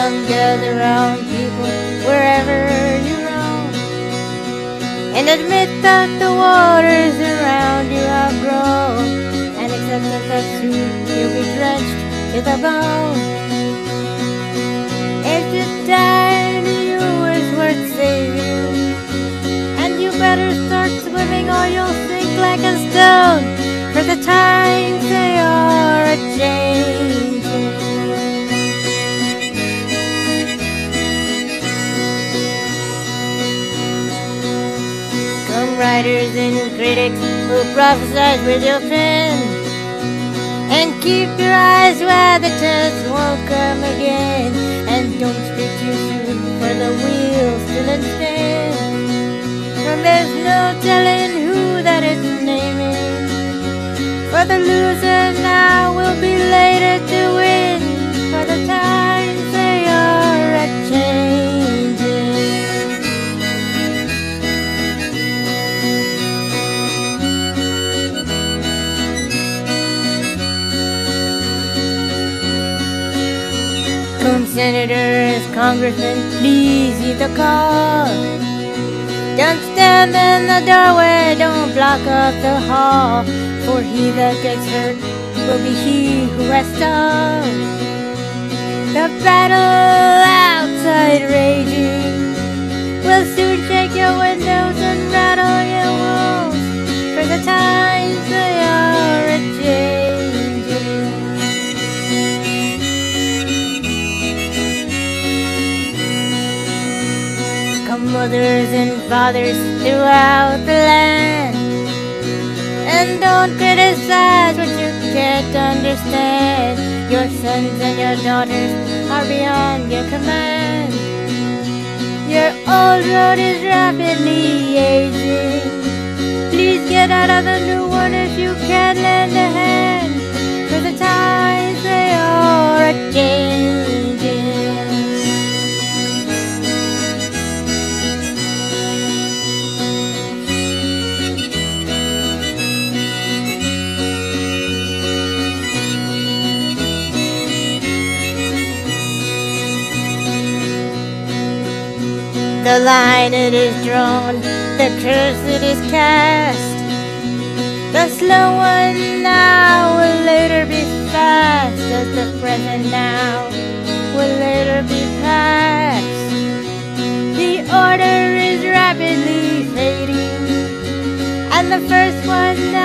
Come gather round, people, wherever you roam, and admit that the waters around you have grown, and accept that soon you'll be drenched to the bone. If you die to you is worth saving, and you better start swimming or you'll sink like a stone, for the times they are a-changing. Come writers and critics who prophesize with your pen, and keep your eyes where the chance won't come again, and don't speak too soon, for the wheel's still in spin, for there's no telling who that is naming, for the loser now will be later to win, for the times they are a-changing. Come senators, congressmen, please heed the call. Don't stand in the doorway, don't block up the hall, for he that gets hurt will be he who has stalled. The battle outside raging will soon shake your windows and rattle your walls, for the times they are a-changing. Come mothers and fathers throughout the land, and don't criticize what you can't understand. Your sons and your daughters are beyond your command. Your old road is rapidly aging. Please get out of the new one if you can lend a hand, for the times they are a-changing. The line it is drawn, the curse it is cast. The slow one now will later be fast, as the present now will later be past. The order is rapidly fading, and the first one now